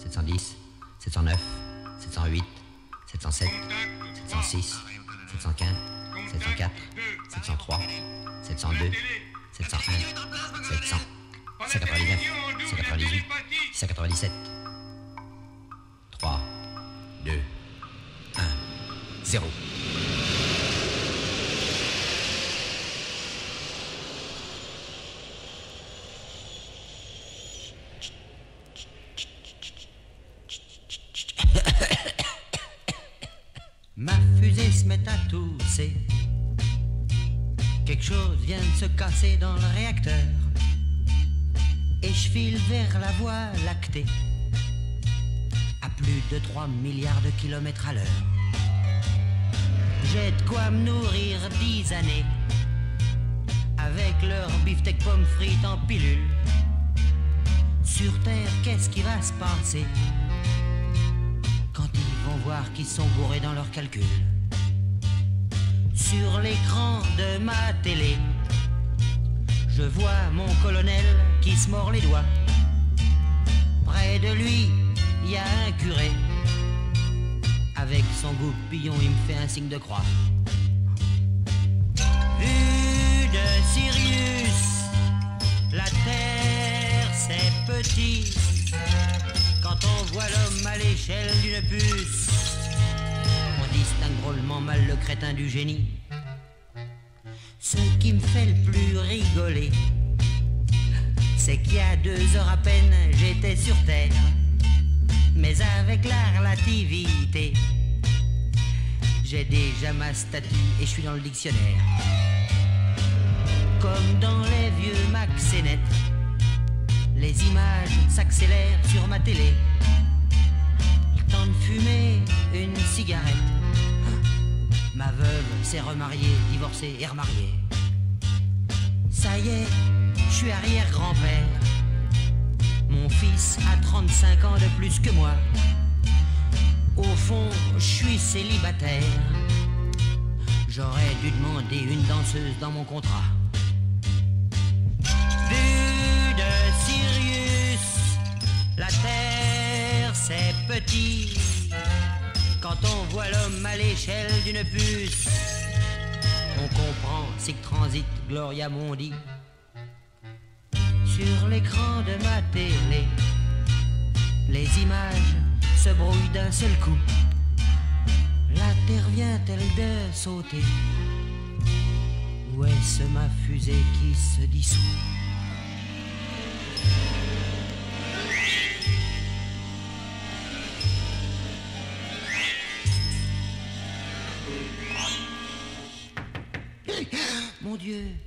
710, 709, 708, 707, 706, 715, 704, 703, 702, 701, 700, 199, 198, 197. 3, 2, 1, 0. Ma fusée se met à tousser. Quelque chose vient de se casser dans le réacteur. Et je file vers la voie lactée, à plus de 3 milliards de kilomètres à l'heure. J'ai de quoi me nourrir 10 années, avec leur beefsteak pommes frites en pilule. Sur Terre, qu'est-ce qui va se passer quand ils vont voir qu'ils sont bourrés dans leurs calculs? Sur l'écran de ma télé, je vois mon colonel qui se mord les doigts. Près de lui, il y a un curé. Avec son goupillon, il me fait un signe de croix. Vue de Sirius, la Terre c'est petit. Quand on voit l'homme à l'échelle d'une puce, on distingue drôlement mal le crétin du génie. Ce qui me fait le plus rigoler, c'est qu'il y a 2 heures à peine, j'étais sur Terre. Mais avec la relativité, j'ai déjà ma statue et je suis dans le dictionnaire. Comme dans les vieux Max et Net, les images s'accélèrent sur ma télé. Le temps de fumer une cigarette. Ma veuve s'est remariée, divorcée et remariée. Ça y est, je suis arrière-grand-père. Mon fils a 35 ans de plus que moi. Au fond, je suis célibataire. J'aurais dû demander une danseuse dans mon contrat. Vue de Sirius, la Terre c'est petit. Quand on voit l'homme à l'échelle d'une puce, on comprend c'est que transite Gloria Mundi. Sur l'écran de ma télé, les images se brouillent d'un seul coup. La Terre vient-elle de sauter? Où est-ce ma fusée qui se dissout? Mon Dieu,